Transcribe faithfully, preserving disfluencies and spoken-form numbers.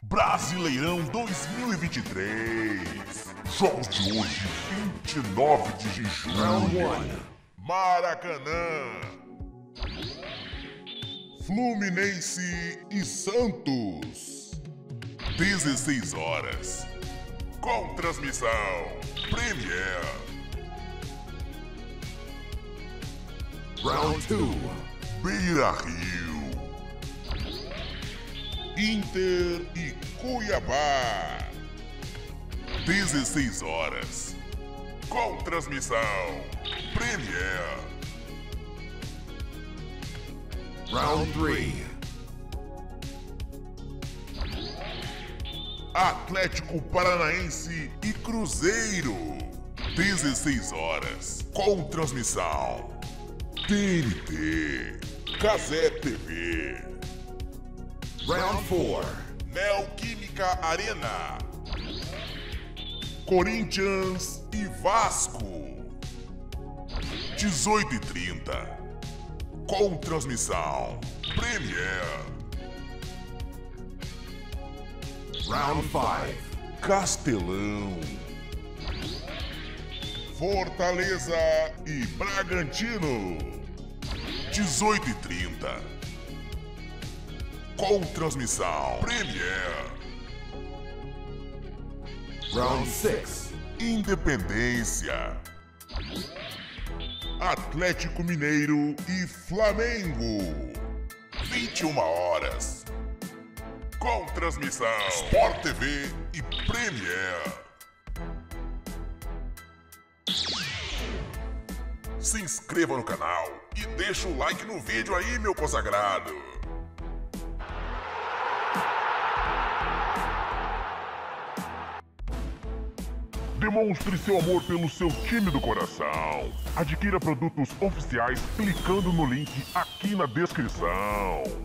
Brasileirão dois mil e vinte e três. Jogos de hoje, vinte e nove de junho. Maracanã. Fluminense e Santos. dezesseis horas. Com transmissão Premier. Round dois. Beira-Rio. Inter e Cuiabá. dezesseis horas. Com transmissão Premier. Round três. Atlético Paranaense e Cruzeiro. dezesseis horas. Com transmissão T N T. Cazé T V. Round quatro. Neoquímica Arena. Corinthians e Vasco. dezoito e trinta. Com transmissão Premier. Round cinco. Castelão. Fortaleza e Bragantino. dezoito e trinta. Com transmissão Premier. Round seis. Independência. Atlético Mineiro e Flamengo. vinte e uma horas. Com transmissão Sport T V e Premier. Se inscreva no canal e deixa o like no vídeo aí, meu consagrado. Demonstre seu amor pelo seu time do coração. Adquira produtos oficiais clicando no link aqui na descrição.